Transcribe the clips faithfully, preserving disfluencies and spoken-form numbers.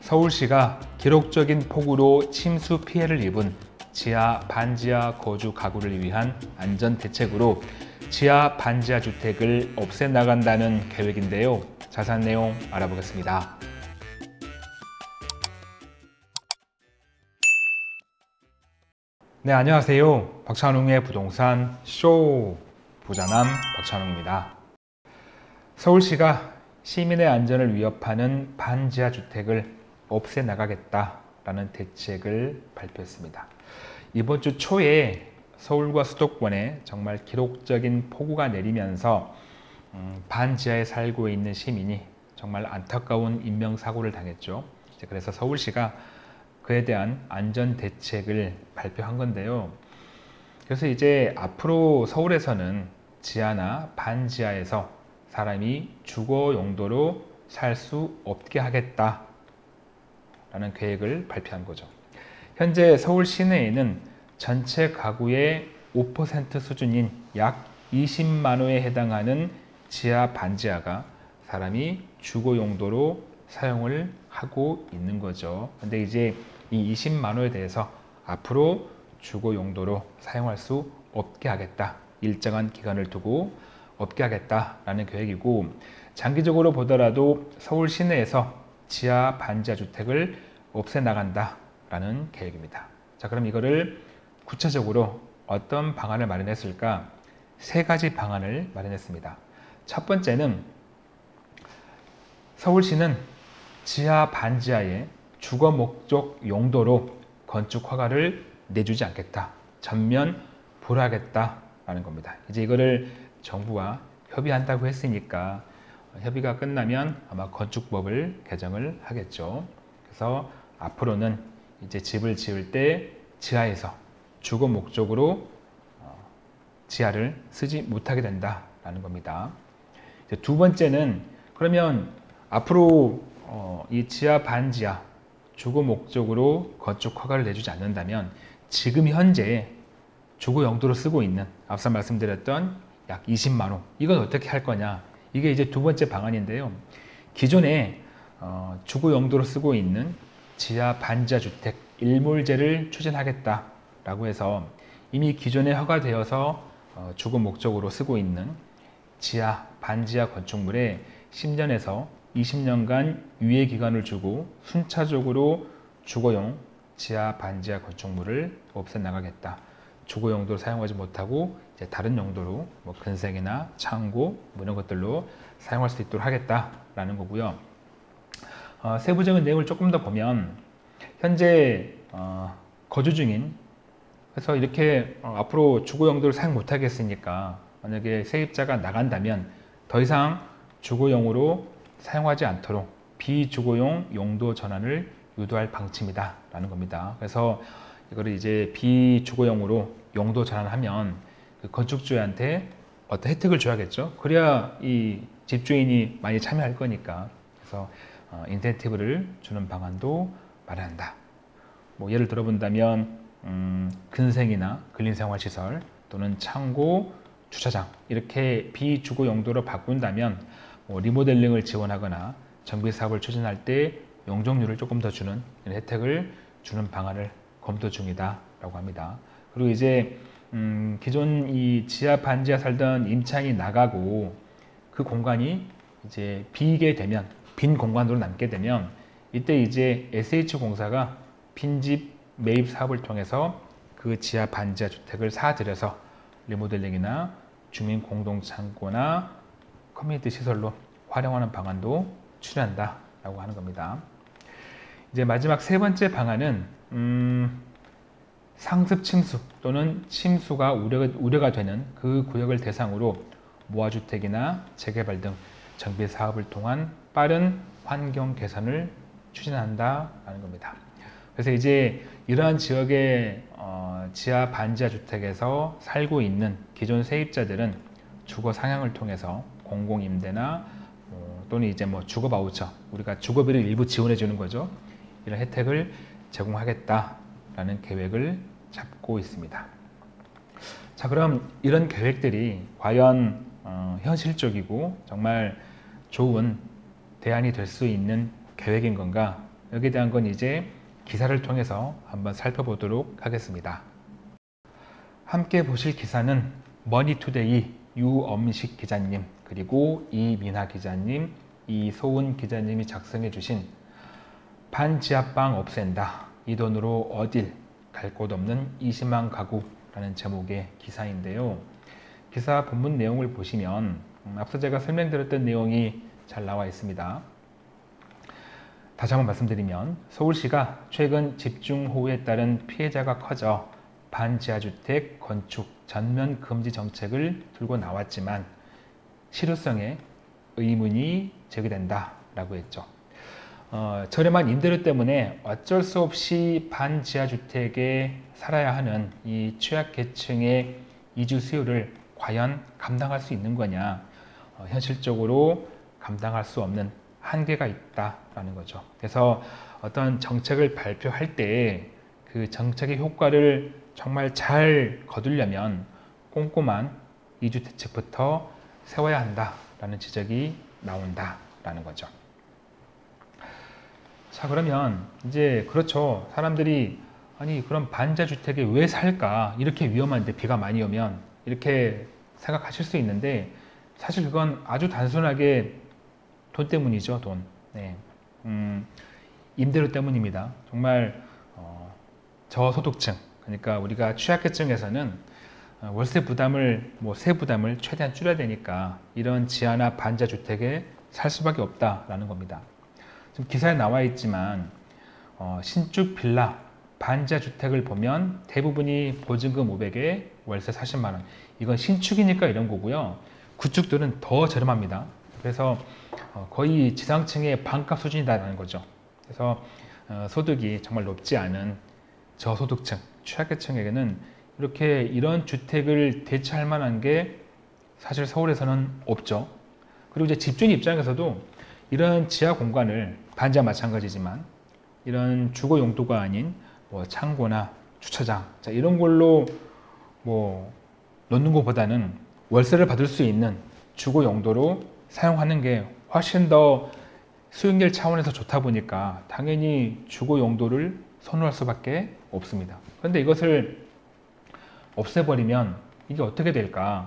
서울시가 기록적인 폭우로 침수 피해를 입은 지하, 반지하 거주 가구를 위한 안전대책으로 지하, 반지하 주택을 없애나간다는 계획인데요. 자세한 내용 알아보겠습니다. 네, 안녕하세요. 박찬웅의 부동산 쇼 부자남 박찬웅입니다. 서울시가 시민의 안전을 위협하는 반지하 주택을 없애나가겠다라는 대책을 발표했습니다. 이번 주 초에 서울과 수도권에 정말 기록적인 폭우가 내리면서 음, 반지하에 살고 있는 시민이 정말 안타까운 인명사고를 당했죠. 그래서 서울시가 그에 대한 안전 대책을 발표한 건데요. 그래서 이제 앞으로 서울에서는 지하나 반지하에서 사람이 주거 용도로 살 수 없게 하겠다 라는 계획을 발표한 거죠. 현재 서울 시내에는 전체 가구의 오 퍼센트 수준인 약 이십만 호에 해당하는 지하 반지하가 사람이 주거 용도로 사용을 하고 있는 거죠. 근데 이제 이 이십만 호에 대해서 앞으로 주거 용도로 사용할 수 없게 하겠다. 일정한 기간을 두고 없게 하겠다라는 계획이고, 장기적으로 보더라도 서울 시내에서 지하 반지하 주택을 없애나간다라는 계획입니다. 자, 그럼 이거를 구체적으로 어떤 방안을 마련했을까? 세 가지 방안을 마련했습니다. 첫 번째는 서울시는 지하 반지하에 주거 목적 용도로 건축 허가를 내주지 않겠다. 전면 불허하겠다라는 겁니다. 이제 이거를 정부와 협의한다고 했으니까 협의가 끝나면 아마 건축법을 개정을 하겠죠. 그래서 앞으로는 이제 집을 지을 때 지하에서 주거 목적으로 지하를 쓰지 못하게 된다라는 겁니다. 이제 두 번째는 그러면 앞으로 어, 이 지하 반지하 주거 목적으로 건축 허가를 내주지 않는다면 지금 현재 주거 용도로 쓰고 있는 앞서 말씀드렸던 약 이십만 호, 이건 어떻게 할 거냐? 이게 이제 두 번째 방안인데요. 기존에 어, 주거 용도로 쓰고 있는 지하 반지하 주택 일몰제를 추진하겠다라고 해서 이미 기존에 허가되어서 어, 주거 목적으로 쓰고 있는 지하 반지하 건축물에 십 년에서 이십 년간 유예 기간을 주고 순차적으로 주거용 지하 반지하 건축물을 없애나가겠다. 주거 용도로 사용하지 못하고 이제 다른 용도로 뭐 근생이나 창고 뭐 이런 것들로 사용할 수 있도록 하겠다라는 거고요. 어, 세부적인 내용을 조금 더 보면 현재 어, 거주 중인, 그래서 이렇게 어, 앞으로 주거 용도를 사용 못하겠으니까 만약에 세입자가 나간다면 더 이상 주거용으로 사용하지 않도록 비주거용 용도 전환을 유도할 방침이다 라는 겁니다. 그래서 이거를 이제 비주거용으로 용도 전환하면 그 건축주한테 어떤 혜택을 줘야겠죠. 그래야 이 집주인이 많이 참여할 거니까. 그래서 어, 인센티브를 주는 방안도 마련한다. 뭐 예를 들어본다면 음, 근생이나 근린생활시설 또는 창고, 주차장 이렇게 비주거 용도로 바꾼다면 뭐 리모델링을 지원하거나 정비 사업을 추진할 때 용적률을 조금 더 주는 이런 혜택을 주는 방안을 검토 중이다 라고 합니다. 그리고 이제 음, 기존 이 지하 반지하 살던 임차인이 나가고 그 공간이 이제 비게 되면, 빈 공간으로 남게 되면 이때 이제 에스에이치공사가 빈집 매입 사업을 통해서 그 지하 반지하 주택을 사들여서 리모델링이나 주민 공동 창고나 커뮤니티 시설로 활용하는 방안도 추진한다 라고 하는 겁니다. 이제 마지막 세 번째 방안은 음, 상습 침수 또는 침수가 우려가, 우려가 되는 그 구역을 대상으로 모아주택이나 재개발 등 정비 사업을 통한 빠른 환경 개선을 추진한다라는 겁니다. 그래서 이제 이러한 지역의 어, 지하 반지하 주택에서 살고 있는 기존 세입자들은 주거 상향을 통해서 공공임대나 어, 또는 이제 뭐 주거 바우처, 우리가 주거비를 일부 지원해 주는 거죠. 이런 혜택을 제공하겠다라는 계획을 잡고 있습니다. 자, 그럼 이런 계획들이 과연 어, 현실적이고 정말 좋은 대안이 될 수 있는 계획인 건가? 여기에 대한 건 이제 기사를 통해서 한번 살펴보도록 하겠습니다. 함께 보실 기사는 머니투데이 유엄식 기자님, 그리고 이민하 기자님, 이소은 기자님이 작성해 주신 반지하방 없앤다, 이 돈으로 어딜 갈 곳 없는 이십만 가구라는 제목의 기사인데요. 기사 본문 내용을 보시면 음, 앞서 제가 설명드렸던 내용이 잘 나와 있습니다. 다시 한번 말씀드리면 서울시가 최근 집중호우에 따른 피해자가 커져 반지하주택 건축 전면 금지 정책을 들고 나왔지만 실효성에 의문이 제기된다 라고 했죠. 어, 저렴한 임대료 때문에 어쩔 수 없이 반지하주택에 살아야 하는 이 취약계층의 이주 수요를 과연 감당할 수 있는 거냐, 어, 현실적으로 감당할 수 없는 한계가 있다라는 거죠. 그래서 어떤 정책을 발표할 때 그 정책의 효과를 정말 잘 거두려면 꼼꼼한 이주 대책부터 세워야 한다라는 지적이 나온다라는 거죠. 자, 그러면 이제 그렇죠. 사람들이 아니 그럼 반지하주택에 왜 살까? 이렇게 위험한데 비가 많이 오면, 이렇게 생각하실 수 있는데 사실 그건 아주 단순하게 돈 때문이죠. 돈. 네. 음, 임대료 때문입니다. 정말 어, 저소득층, 그러니까 우리가 취약계층에서는 월세 부담을, 뭐 세 부담을 최대한 줄여야 되니까 이런 지하나 반지하주택에 살 수밖에 없다라는 겁니다. 지금 기사에 나와 있지만 어, 신축 빌라 반지하주택을 보면 대부분이 보증금 오백에 월세 사십만 원. 이건 신축이니까 이런 거고요. 구축들은 더 저렴합니다. 그래서 어, 거의 지상층의 반값 수준이라는 거죠. 그래서 어, 소득이 정말 높지 않은 저소득층, 취약계층에게는 이렇게 이런 주택을 대체할 만한 게 사실 서울에서는 없죠. 그리고 이제 집주인 입장에서도 이런 지하 공간을, 반지하 마찬가지지만 이런 주거 용도가 아닌 뭐 창고나 주차장, 자, 이런 걸로 뭐 놓는 것보다는 월세를 받을 수 있는 주거 용도로 사용하는 게 훨씬 더 수익률 차원에서 좋다 보니까 당연히 주거 용도를 선호할 수밖에 없습니다. 그런데 이것을 없애버리면 이게 어떻게 될까?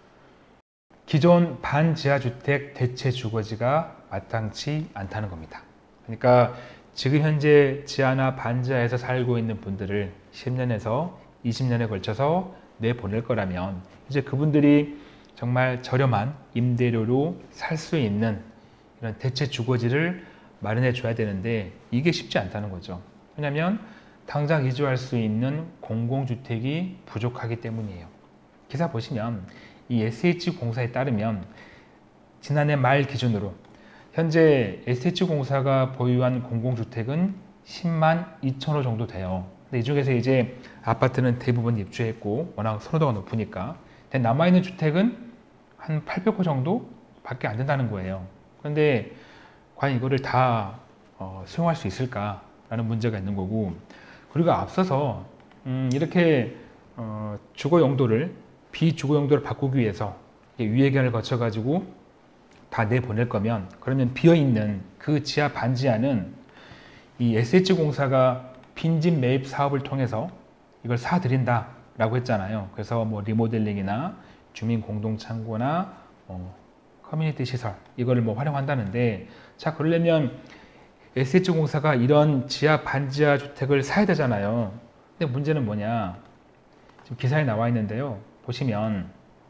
기존 반지하주택 대체 주거지가 마땅치 않다는 겁니다. 그러니까 지금 현재 지하나 반지하에서 살고 있는 분들을 십 년에서 이십 년에 걸쳐서 내보낼 거라면 이제 그분들이 정말 저렴한 임대료로 살 수 있는 이런 대체 주거지를 마련해 줘야 되는데 이게 쉽지 않다는 거죠. 왜냐하면 당장 이주할 수 있는 공공주택이 부족하기 때문이에요. 기사 보시면 이 에스에이치공사에 따르면 지난해 말 기준으로 현재 에스에이치공사가 보유한 공공주택은 십만 이천 호 정도 돼요. 근데 이 중에서 이제 아파트는 대부분 입주했고 워낙 선호도가 높으니까 남아있는 주택은 한 팔백 호 정도 밖에 안 된다는 거예요. 그런데 과연 이거를 다 어, 수용할 수 있을까라는 문제가 있는 거고, 그리고 앞서서 음, 이렇게 어, 주거 용도를 비주거 용도를 바꾸기 위해서 유예기한을 거쳐 가지고 다 내보낼 거면, 그러면 비어있는 그 지하 반지하는 이 에스에이치공사가 빈집 매입 사업을 통해서 이걸 사드린다 라고 했잖아요. 그래서 뭐 리모델링이나 주민 공동 창고나 어, 커뮤니티 시설 이거를 뭐 활용한다는데, 자 그러려면 에스에이치공사가 이런 지하 반지하 주택을 사야 되잖아요. 근데 문제는 뭐냐, 지금 기사에 나와 있는데요. 보시면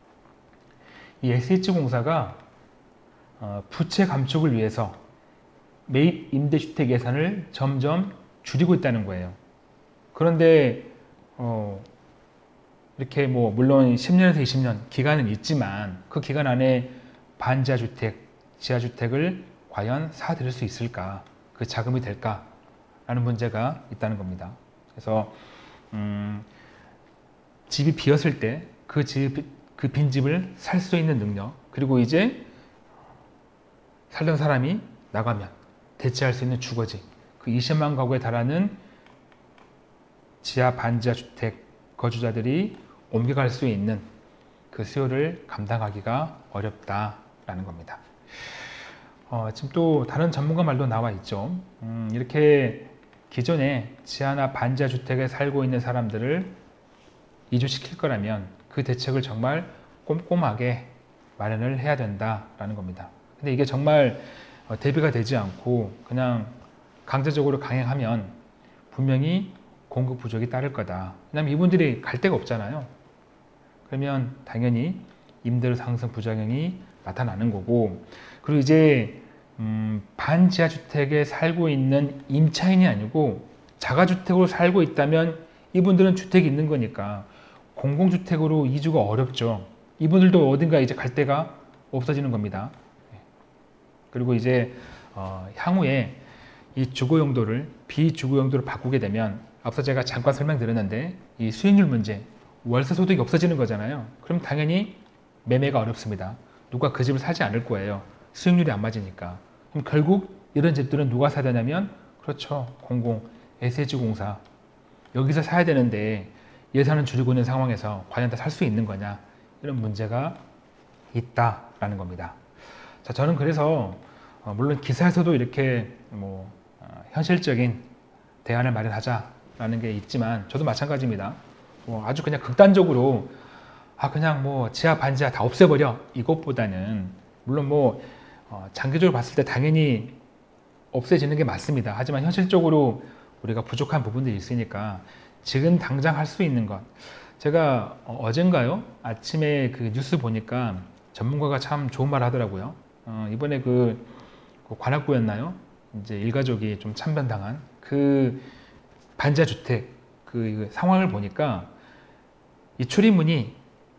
이 에스에이치공사가 어, 부채 감축을 위해서 매입 임대주택 예산을 점점 줄이고 있다는 거예요. 그런데 어, 이렇게 뭐 물론 십 년에서 이십 년 기간은 있지만 그 기간 안에 반지하 주택, 지하주택을 과연 사들일 수 있을까? 그 자금이 될까? 라는 문제가 있다는 겁니다. 그래서 음, 집이 비었을 때 그 집, 그 빈집을 살 수 있는 능력, 그리고 이제 살던 사람이 나가면 대체할 수 있는 주거지, 그 이십만 가구에 달하는 지하 반지하 주택 거주자들이 옮겨갈 수 있는 그 수요를 감당하기가 어렵다라는 겁니다. 어, 지금 또 다른 전문가 말도 나와 있죠. 음, 이렇게 기존에 지하나 반지하 주택에 살고 있는 사람들을 이주시킬 거라면 그 대책을 정말 꼼꼼하게 마련을 해야 된다라는 겁니다. 근데 이게 정말 대비가 되지 않고 그냥 강제적으로 강행하면 분명히 공급 부족이 따를 거다. 왜냐하면 이분들이 갈 데가 없잖아요. 그러면 당연히 임대료 상승 부작용이 나타나는 거고, 그리고 이제 음, 반지하 주택에 살고 있는 임차인이 아니고 자가주택으로 살고 있다면 이분들은 주택이 있는 거니까 공공주택으로 이주가 어렵죠. 이분들도 어딘가 이제 갈 데가 없어지는 겁니다. 그리고 이제 어, 향후에 이 주거 용도를 비주거 용도로 바꾸게 되면 앞서 제가 잠깐 설명드렸는데 이 수익률 문제, 월세 소득이 없어지는 거잖아요. 그럼 당연히 매매가 어렵습니다. 누가 그 집을 사지 않을 거예요. 수익률이 안 맞으니까. 그럼 결국 이런 집들은 누가 사야 되냐면, 그렇죠, 공공, 에스에이치공사. 여기서 사야 되는데 예산을 줄이고 있는 상황에서 과연 다 살 수 있는 거냐, 이런 문제가 있다라는 겁니다. 자, 저는 그래서 어, 물론 기사에서도 이렇게 뭐 어, 현실적인 대안을 마련하자라는 게 있지만 저도 마찬가지입니다. 뭐 아주 그냥 극단적으로 아 그냥 뭐 지하 반지하 다 없애버려, 이것보다는 물론 뭐 어, 장기적으로 봤을 때 당연히 없애지는 게 맞습니다. 하지만 현실적으로 우리가 부족한 부분들이 있으니까 지금 당장 할 수 있는 것, 제가 어, 어젠가요? 아침에 그 뉴스 보니까 전문가가 참 좋은 말 하더라고요. 어, 이번에 그, 그 관악구였나요? 이제 일가족이 좀 참변당한 그 반지하 주택 그 상황을 보니까 이 출입문이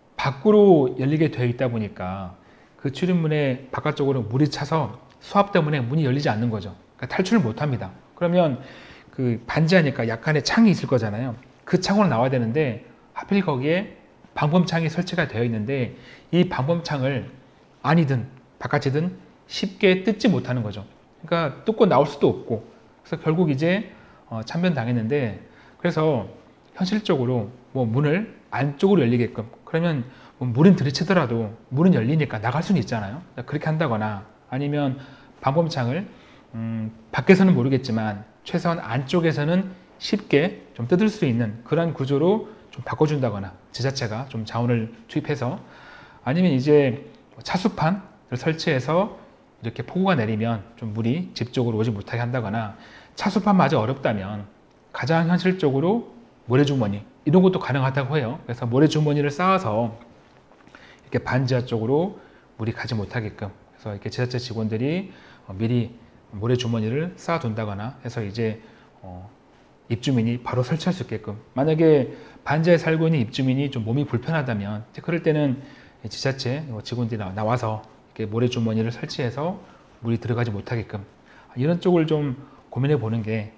밖으로 열리게 되어 있다 보니까 그 출입문에 바깥쪽으로 물이 차서 수압 때문에 문이 열리지 않는 거죠. 그러니까 탈출을 못 합니다. 그러면 그 반지하니까 약간의 창이 있을 거잖아요. 그 창으로 나와야 되는데 하필 거기에 방범창이 설치가 되어 있는데 이 방범창을 안이든 바깥이든 쉽게 뜯지 못하는 거죠. 그러니까 뜯고 나올 수도 없고, 그래서 결국 이제 어, 참변당했는데, 그래서 현실적으로 뭐 문을 안쪽으로 열리게끔, 그러면 뭐 물은 들이치더라도 문은 열리니까 나갈 수는 있잖아요. 그렇게 한다거나 아니면 방범창을 음, 밖에서는 모르겠지만 최소한 안쪽에서는 쉽게 좀 뜯을 수 있는 그런 구조로 좀 바꿔준다거나 지자체가 좀 자원을 투입해서, 아니면 이제 차수판을 설치해서 이렇게 폭우가 내리면 좀 물이 집 쪽으로 오지 못하게 한다거나, 차수판마저 어렵다면 가장 현실적으로 모래주머니, 이런 것도 가능하다고 해요. 그래서 모래주머니를 쌓아서 이렇게 반지하 쪽으로 물이 가지 못하게끔 해서 이렇게 지자체 직원들이 미리 모래주머니를 쌓아둔다거나 해서 이제 어 입주민이 바로 설치할 수 있게끔, 만약에 반지하에 살고 있는 입주민이 좀 몸이 불편하다면 그럴 때는 지자체 직원들이 나와서 이렇게 모래주머니를 설치해서 물이 들어가지 못하게끔, 이런 쪽을 좀 고민해 보는 게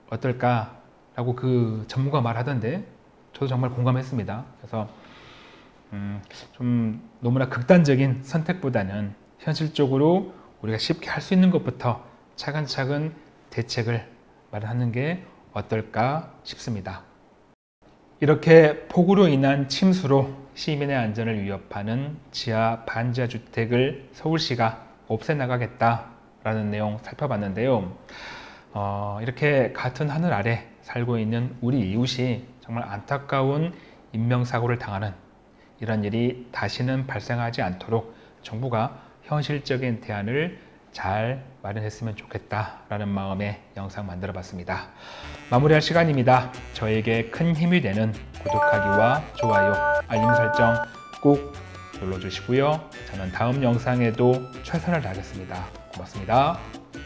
어떨까라고 그 전문가 말하던데 저도 정말 공감했습니다. 그래서 음, 좀 너무나 극단적인 선택보다는 현실적으로 우리가 쉽게 할 수 있는 것부터 차근차근 대책을 마련하는 게 어떨까 싶습니다. 이렇게 폭우로 인한 침수로 시민의 안전을 위협하는 지하 반지하 주택을 서울시가 없애나가겠다라는 내용 살펴봤는데요. 어, 이렇게 같은 하늘 아래 살고 있는 우리 이웃이 정말 안타까운 인명사고를 당하는 이런 일이 다시는 발생하지 않도록 정부가 현실적인 대안을 잘 마련했으면 좋겠다라는 마음에 영상 만들어 봤습니다. 마무리할 시간입니다. 저에게 큰 힘이 되는 구독하기와 좋아요, 알림 설정 꼭 눌러주시고요. 저는 다음 영상에도 최선을 다하겠습니다. 고맙습니다.